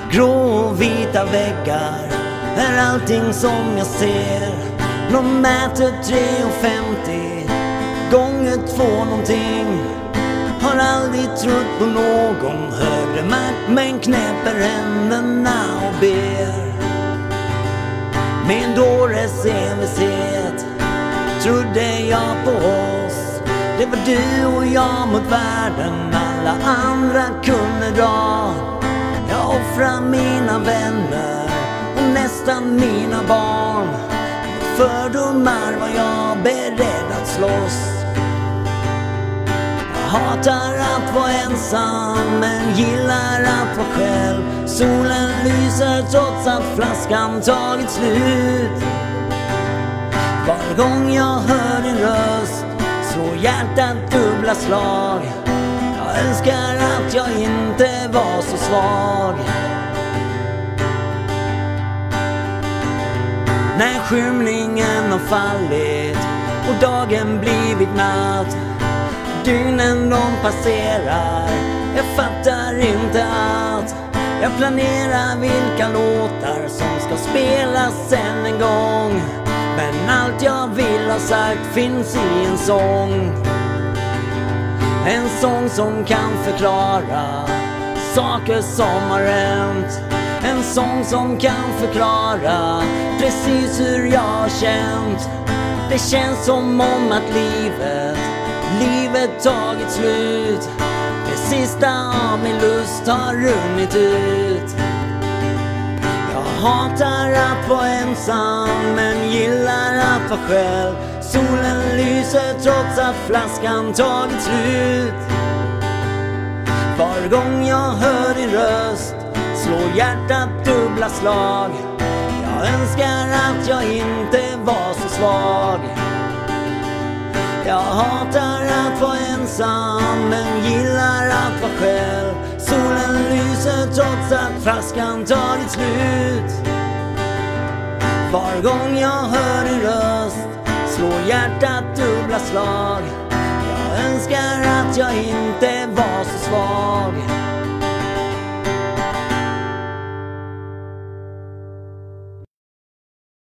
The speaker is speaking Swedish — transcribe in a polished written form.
Grå och vita väggar är allting som jag ser. De mäter 3,50 gånger 2 någonting. Har aldrig trott på någon högre makt, men knäpper händerna och ber. Med en dåres envishet trodde jag på oss. Det var du och jag mot världen, alla andra kunde dra. Jag offrar mina vänner och nästan mina barn. Mot fördomar var jag beredd att slåss. Jag hatar att vara ensam men gillar att vara själv. Solen lyser trots att flaskan tagit slut. Var gång jag hör din röst slår hjärtat dubbla slag. Jag önskar att jag inte var så svag. När skymningen har fallit och dagen blivit natt, dygnen de passerar, jag fattar inte att jag planerar vilka låtar som ska spelas än en gång. Men allt jag vill ha sagt finns i en sång. En sång som kan förklara saker som har hänt. En sång som kan förklara precis hur jag har känt. Det känns som om att livet tagit slut. Det sista av min lust har runnit ut. Jag hatar att vara ensam men gillar att vara själv. Solen lyser trots att flaskan tagit slut. Var gång jag hör din röst slår hjärtat dubbla slag. Jag önskar att jag inte var så svag. Jag hatar att vara ensam men gillar att vara själv. Solen lyser trots att flaskan tagit slut. Var gång jag hör din röst slår hjärtat dubbla slag. Jag önskar att jag inte var så svag.